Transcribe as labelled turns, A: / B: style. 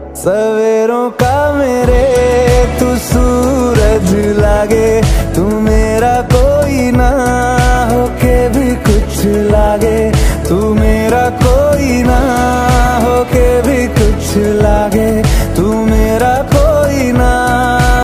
A: सवेरों का मेरे तू सूरज लागे, तू मेरा कोई ना होके भी कुछ लागे, तू मेरा कोई ना होके भी